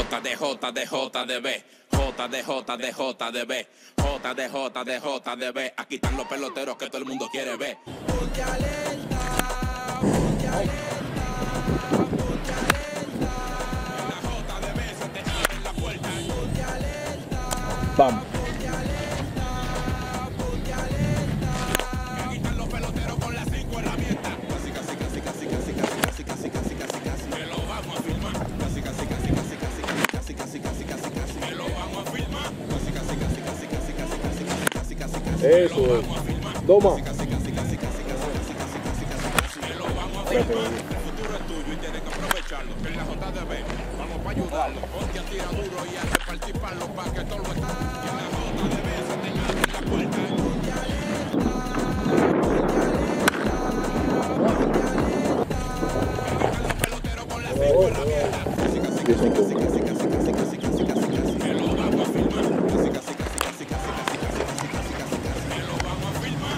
JDB. Aquí están los peloteros que todo el mundo quiere ver. Ponte alerta, ponte alerta, ponte alerta. En la JDB se te abre la puerta. Ponte alerta, Bam. ponte alerta, ponte alerta. Aquí están los peloteros con las 5 herramientas. Casi, casi, casi, casi, casi, casi, casi, casi, casi, casi, casi. Me lo vamos a filmar. Casi, casi, casi, casi, casi, casi, casi, casi, casi, casi. Me lo vamos a filmar. Casi, casi, casi, casi, casi, casi, casi, casi, casi, casi. Eso es. Toma. Casi, casi, casi, casi, casi, casi, casi, casi, casi. Me lo vamos a filmar. El futuro es tuyo y tienes que aprovecharlo. En la JDB vamos para ayudarlo. Ponte a tirar duro y a repartir palos para que todo lo está. Y en la JDB se te abre la puerta. Ponte alerta, ponte alerta, ponte alerta. Los peloteros con las 5 herramientas. Casi, casi, casi, casi, casi, casi, casi, casi, casi, casi, casi. Me lo vamos a filmar. Casi, casi, casi, casi, casi, casi, casi, casi, casi, casi, casi. Me lo vamos a filmar.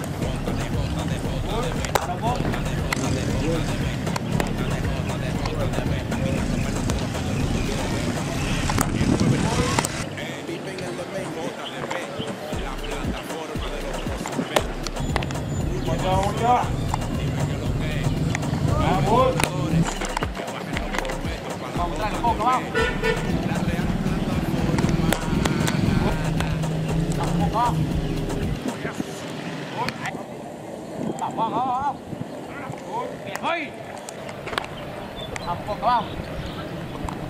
Viven en los medios. JDB, la plataforma de los prospectos. Dime que lo que es. Vamos. Que bajen los prospectos para Vamos, dale, poco, vamos. la real plataforma. Vamos, vamos. Vamos, vamos. Bien, voy. Vamos, poco, vamos.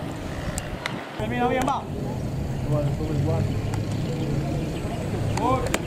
Termina bien, va. Igual, igual. Muy